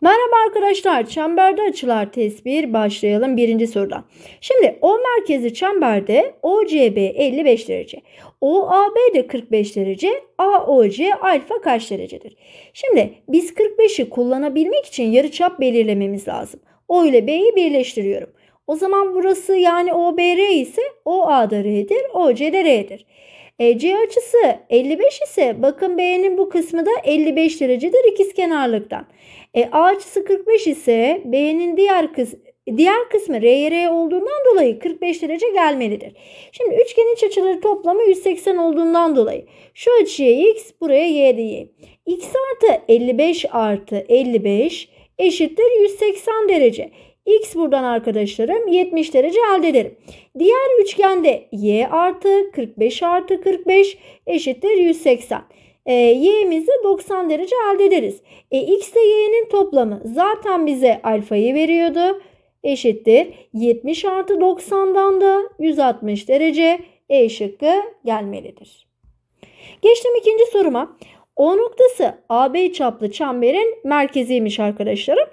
Merhaba arkadaşlar, çemberde açılar test 1 başlayalım birinci sorudan. Şimdi O merkezli çemberde OCB 55 derece, OAB de 45 derece, AOC alfa kaç derecedir? Şimdi biz 45'i kullanabilmek için yarıçap belirlememiz lazım. O ile B'yi birleştiriyorum. O zaman burası yani OBR ise OA da R'dir, OC de R'dir. C açısı 55 ise bakın B'nin bu kısmı da 55 derecedir ikizkenarlıktan. A açısı 45 ise B'nin diğer kısmı R olduğundan dolayı 45 derece gelmelidir. Şimdi üçgenin iç açıları toplamı 180 olduğundan dolayı şu açıya x, buraya y de y. X artı 55 artı 55 eşittir 180 derece. X buradan arkadaşlarım 70 derece elde ederim. Diğer üçgende y artı 45 artı 45 eşittir 180. Y'mizi 90 derece elde ederiz. X ile y'nin toplamı zaten bize alfayı veriyordu. Eşittir 70 artı 90'dan da 160 derece E şıkkı gelmelidir. Geçtim ikinci soruma. O noktası AB çaplı çemberin merkeziymiş arkadaşlarım.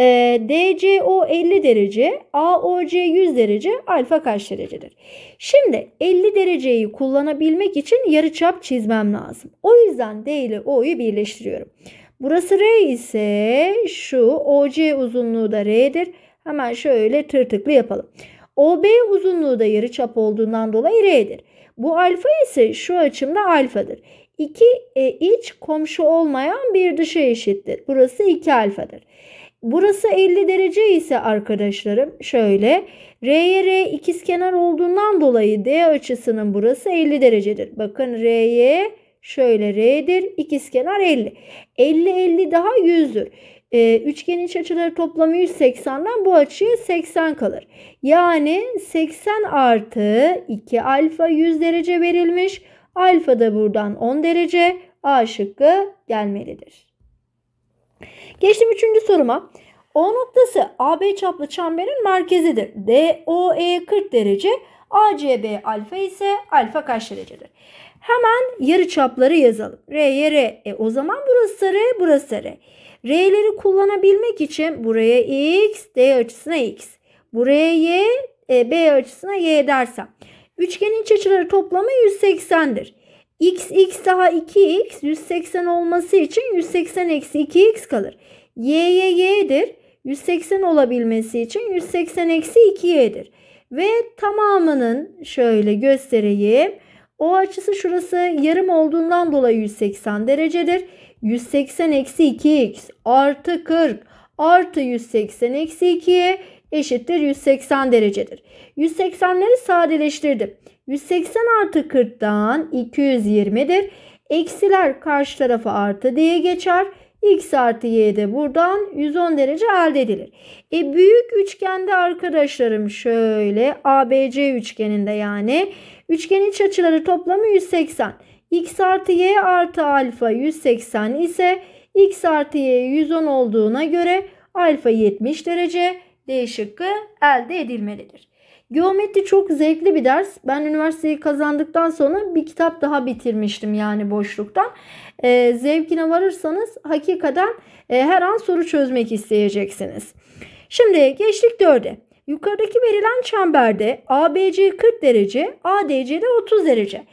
DCO 50 derece, AOC 100 derece, alfa kaç derecedir? Şimdi 50 dereceyi kullanabilmek için yarıçap çizmem lazım. O yüzden D ile O'yu birleştiriyorum. Burası R ise şu OC uzunluğu da R'dir. Hemen şöyle tırtıklı yapalım. OB uzunluğu da yarıçap olduğundan dolayı R'dir. Bu alfa ise şu açımda alfadır. İki iç komşu olmayan bir dışa eşittir. Burası 2 alfadır. Burası 50 derece ise arkadaşlarım şöyle R'ye R ikizkenar olduğundan dolayı D açısının burası 50 derecedir. Bakın R'ye şöyle R'dir, ikizkenar 50. 50 daha 100'dür. Üçgenin iç açıları toplamı 180'den bu açıya 80 kalır. Yani 80 artı 2 alfa 100 derece verilmiş. Alfa da buradan 10 derece. A şıkkı gelmelidir. Geçtim üçüncü soruma. O noktası AB çaplı çemberin merkezidir. DOE 40 derece. ACB alfa ise alfa kaç derecedir? Hemen yarıçapları yazalım. R'ye R. O zaman burası R, burası R. R'leri kullanabilmek için buraya X, D açısına X. Buraya Y, B açısına Y dersem. Üçgenin iç açıları toplamı 180'dir. X daha 2x 180 olması için 180 eksi 2x kalır. Y'dir. 180 olabilmesi için 180 eksi 2y'dir. Ve tamamının şöyle göstereyim. O açısı şurası yarım olduğundan dolayı 180 derecedir. 180 eksi 2x artı 40 artı 180 eksi 2y eşittir 180 derecedir. 180'leri sadeleştirdim. 180 artı 40'dan 220'dir. Eksiler karşı tarafa artı diye geçer. X artı y de buradan 110 derece elde edilir. Büyük üçgende arkadaşlarım şöyle ABC üçgeninde yani üçgenin iç açıları toplamı 180. X artı y artı alfa 180 ise x artı y 110 olduğuna göre alfa 70 derece D şıkkı elde edilmelidir. Geometri çok zevkli bir ders. Ben üniversiteyi kazandıktan sonra bir kitap daha bitirmiştim yani boşluktan. Zevkine varırsanız hakikaten her an soru çözmek isteyeceksiniz. Şimdi geçtik 4'e. Yukarıdaki verilen çemberde ABC 40 derece, ADC de 30 derece.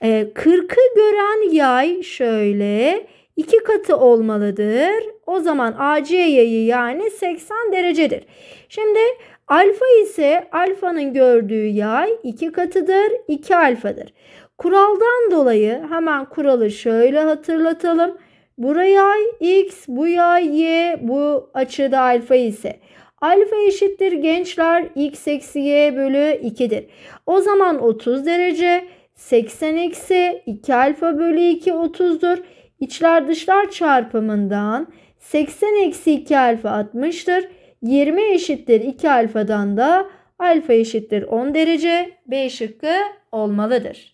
40'ı gören yay şöyle 2 katı olmalıdır. O zaman AC yayı yani 80 derecedir. Şimdi alfa ise alfanın gördüğü yay 2 katıdır, 2 alfadır. Kuraldan dolayı hemen kuralı şöyle hatırlatalım. Buraya yay x, bu yay y, bu açıda alfa ise alfa eşittir gençler x eksi y bölü 2'dir. O zaman 30 derece 80 eksi 2 alfa bölü 2 30'dur. İçler dışlar çarpımından 80 eksi 2 alfa 60'tır. 20 eşittir 2 alfadan da alfa eşittir 10 derece. B şıkkı olmalıdır.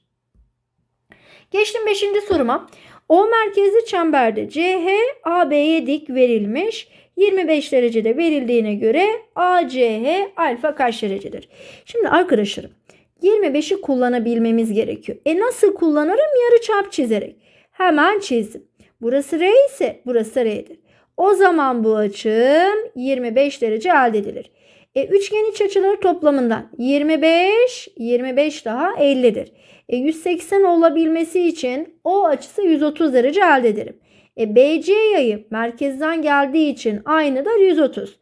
Geçtim 5. soruma. O merkezli çemberde CH AB'ye dik verilmiş. 25 derecede verildiğine göre ACH alfa kaç derecedir? Şimdi arkadaşlarım 25'i kullanabilmemiz gerekiyor. Nasıl kullanırım? Yarıçap çizerek. Hemen çizdim. Burası R ise burası R'dir. O zaman bu açım 25 derece elde edilir. Üçgen iç açıları toplamından 25, 25 daha 50'dir. 180 olabilmesi için o açısı 130 derece elde ederim. BC yayı merkezden geldiği için aynıdır 130.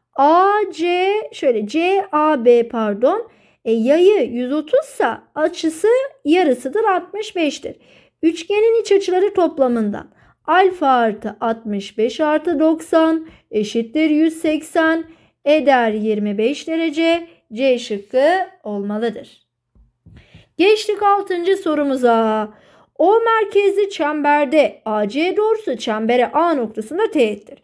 CAB pardon. Yayı 130 ise açısı yarısıdır 65'tir. Üçgenin iç açıları toplamından alfa artı 65 artı 90 eşittir 180 eder 25 derece. C şıkkı olmalıdır. Geçtik 6. sorumuza. O merkezli çemberde AC doğrusu çembere A noktasında teğettir.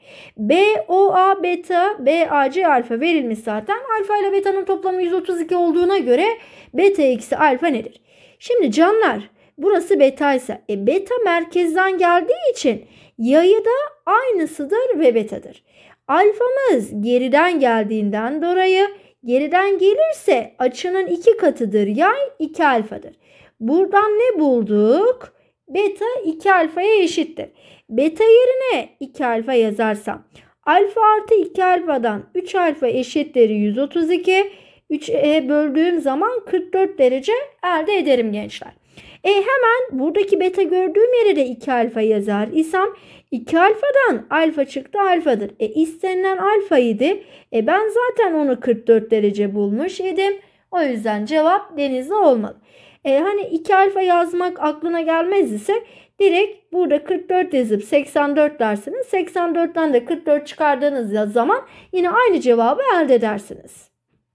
BOA beta, BAC alfa verilmiş zaten. Alfa ile beta'nın toplamı 132 olduğuna göre beta eksi alfa nedir? Şimdi canlar, burası beta ise beta merkezden geldiği için yayı da aynısıdır ve betadır. Alfamız geriden geldiğinden dolayı geriden gelirse açının 2 katıdır. Yay 2 alfadır. Buradan ne bulduk? Beta 2 alfaya eşittir. Beta yerine 2 alfa yazarsam alfa artı 2 alfadan 3 alfa eşittir 132. 3'e böldüğüm zaman 44 derece elde ederim gençler. Hemen buradaki beta gördüğüm yere de 2 alfa yazar isem 2 alfadan alfa çıktı alfadır. İstenilen alfaydı. Ben zaten onu 44 derece bulmuş idim. O yüzden cevap denizli olmalı. Hani 2 alfa yazmak aklına gelmez ise direkt burada 44 yazıp 84 dersiniz. 84'ten de 44 çıkardığınız zaman yine aynı cevabı elde edersiniz.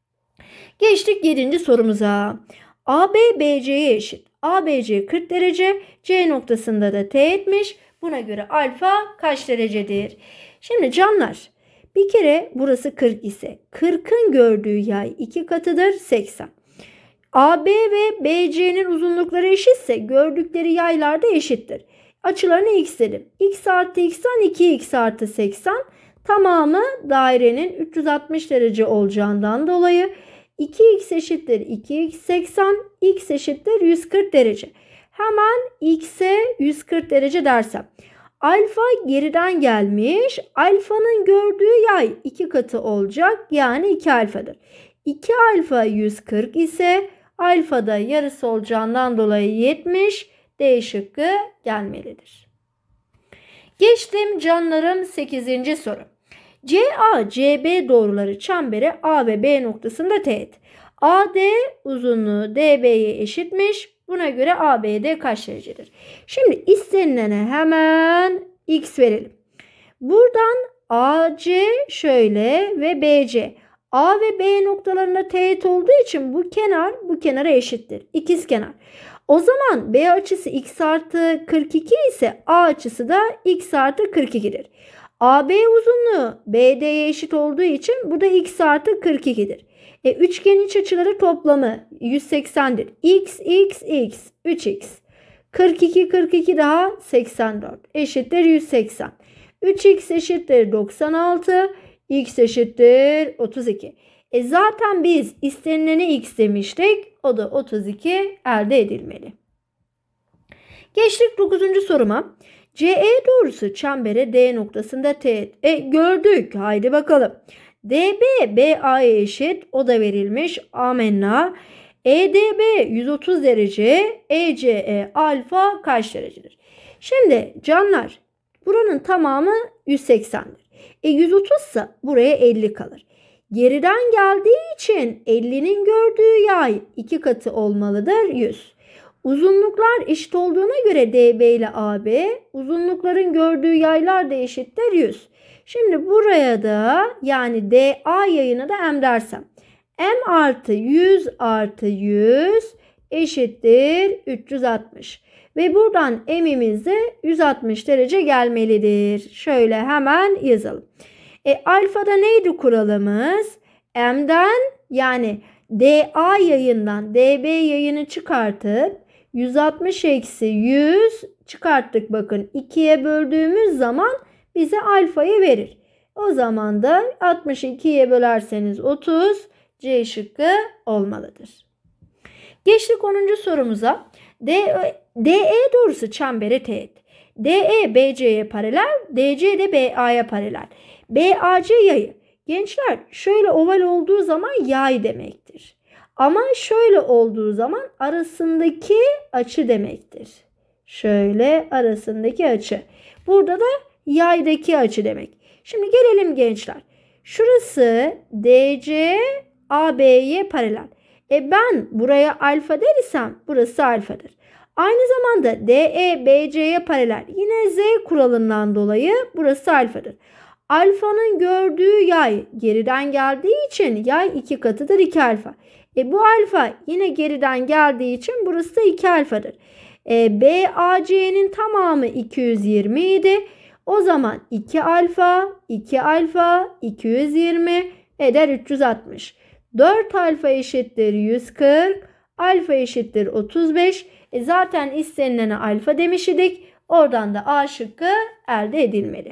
Geçtik 7. sorumuza. AB BC'ye eşit. ABC 40 derece, C noktasında da teğetmiş. Buna göre alfa kaç derecedir? Şimdi canlar, bir kere burası 40 ise 40'ın gördüğü yay 2 katıdır 80. AB ve BC'nin uzunlukları eşitse gördükleri yaylar da eşittir. Açılarını x dedim. X artı x'ten 2x artı 80 tamamı dairenin 360 derece olacağından dolayı 2x eşittir 2x 80, x eşittir 140 derece. Hemen x'e 140 derece dersem. Alfa geriden gelmiş. Alfanın gördüğü yay 2 katı olacak. Yani 2 alfadır. 2 alfa 140 ise alfada yarısı olacağından dolayı 70. D şıkkı gelmelidir. Geçtim canlarım 8. soru. CA, CB doğruları çembere A ve B noktasında teğet. AD uzunluğu DB'ye eşitmiş. Buna göre ABD kaç derecedir? Şimdi istenilene hemen x verelim. Buradan AC şöyle ve BC. A ve B noktalarında teğet olduğu için bu kenar bu kenara eşittir. İkizkenar. O zaman B açısı x artı 42 ise A açısı da x artı 42'dir. AB uzunluğu BD'ye eşit olduğu için bu da x artı 42'dir. Üçgenin iç açıları toplamı 180'dir. X, x, x, 3x. 42, 42 daha 84 eşittir 180. 3x eşittir 96. X eşittir 32. Zaten biz istenilene x demiştik. O da 32 elde edilmeli. Geçtik 9. soruma. CE doğrusu çembere D noktasında teğet. Gördük. Haydi bakalım. DB BA'ya eşit. O da verilmiş. Amenna. EDB 130 derece. ECE alfa kaç derecedir? Şimdi canlar, buranın tamamı 180'dir. 130 ise buraya 50 kalır. Geriden geldiği için 50'nin gördüğü yay 2 katı olmalıdır 100. Uzunluklar eşit olduğuna göre DB ile AB uzunlukların gördüğü yaylar da eşittir 100. Şimdi buraya da yani DA yayına da M dersem. M artı 100 artı 100 eşittir 360. Ve buradan M'imiz de 160 derece gelmelidir. Şöyle hemen yazalım. Alfada neydi kuralımız? M'den yani DA yayından DB yayını çıkartıp 160 eksi 100 çıkarttık. Bakın 2'ye böldüğümüz zaman bize alfayı verir. O zaman da 62'ye bölerseniz 30. C şıkkı olmalıdır. Geçtik 10. sorumuza. DE doğrusu çembere teğet. DE BC'ye paralel, DC de BA'ya paralel. BAC yayı. Gençler şöyle oval olduğu zaman yay demektir. Ama şöyle olduğu zaman arasındaki açı demektir. Şöyle arasındaki açı. Burada da yaydaki açı demek. Şimdi gelelim gençler. Şurası DC AB'ye paralel. Ben buraya alfa dersem burası alfadır. Aynı zamanda DE BC'ye paralel. Yine Z kuralından dolayı burası alfadır. Alfanın gördüğü yay geriden geldiği için yay 2 katıdır 2 alfa. Bu alfa yine geriden geldiği için burası da 2 alfadır. BAC'nin tamamı 220 idi. O zaman 2 alfa, 2 alfa, 220 eder 360. 4 alfa eşittir 140, alfa eşittir 35. Zaten istenilene alfa demiş idik. Oradan da A şıkkı elde edilmeli.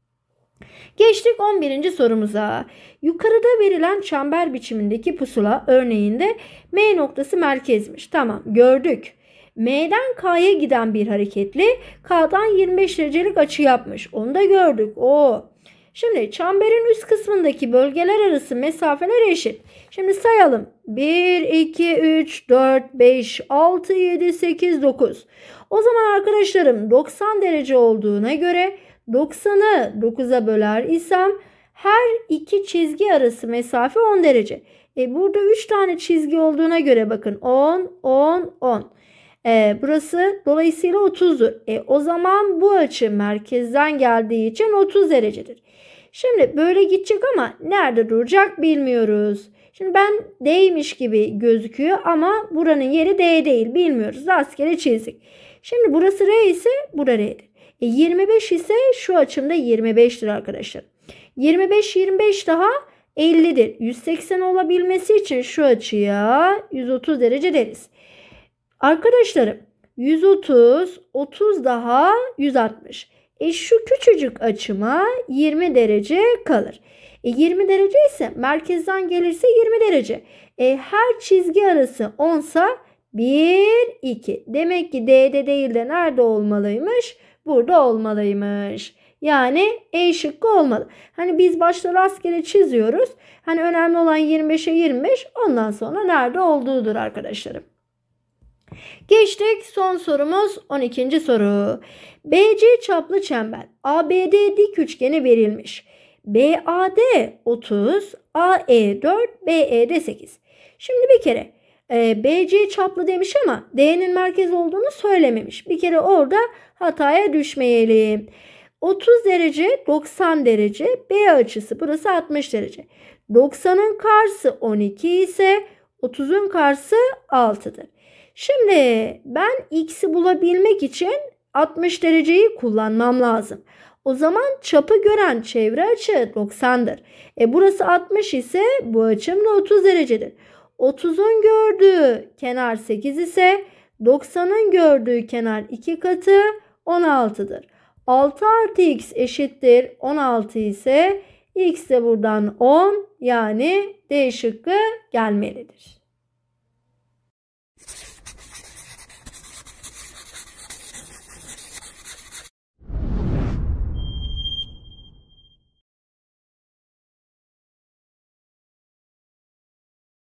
Geçtik 11. sorumuza. Yukarıda verilen çember biçimindeki pusula örneğinde M noktası merkezmiş. Tamam, gördük. M'den K'ya giden bir hareketli K'dan 25 derecelik açı yapmış. Onu da gördük. Şimdi çemberin üst kısmındaki bölgeler arası mesafeler eşit. Şimdi sayalım. 1, 2, 3, 4, 5, 6, 7, 8, 9. O zaman arkadaşlarım 90 derece olduğuna göre 90'ı 9'a böler isem her iki çizgi arası mesafe 10 derece. Burada 3 tane çizgi olduğuna göre bakın 10, 10, 10. Burası dolayısıyla 30'dur. O zaman bu açı merkezden geldiği için 30 derecedir. Şimdi böyle gidecek ama nerede duracak bilmiyoruz. Şimdi ben D'ymiş gibi gözüküyor ama buranın yeri D değil, bilmiyoruz. Rastgele çizdik. Şimdi burası R ise bura R'dir. 25 ise şu açımda 25'tir arkadaşlar. 25 daha 50'dir. 180 olabilmesi için şu açıya 130 derece deriz. Arkadaşlarım 130, 30 daha 160. Şu küçücük açıma 20 derece kalır. 20 derece ise merkezden gelirse 20 derece. Her çizgi arası 10 sa 1, 2. Demek ki D'de değil de nerede olmalıymış? Burada olmalıymış. Yani E şıkkı olmalı. Hani biz başta rastgele çiziyoruz. Hani önemli olan 25'e 25. Ondan sonra nerede olduğudur arkadaşlarım. Geçtik son sorumuz 12. soru. BC çaplı çember ABD dik üçgeni verilmiş. BAD 30, AE 4, BE'de 8. Şimdi bir kere BC çaplı demiş ama D'nin merkez olduğunu söylememiş. Bir kere orada hataya düşmeyelim. 30 derece 90 derece B açısı burası 60 derece. 90'ın karşısı 12 ise 30'un karşısı 6'dır. Şimdi ben x'i bulabilmek için 60 dereceyi kullanmam lazım. O zaman çapı gören çevre açı 90'dır. Burası 60 ise bu açım da 30 derecedir. 30'un gördüğü kenar 8 ise 90'ın gördüğü kenar 2 katı 16'dır. 6 artı x eşittir 16 ise x de buradan 10, yani D şıkkı gelmelidir.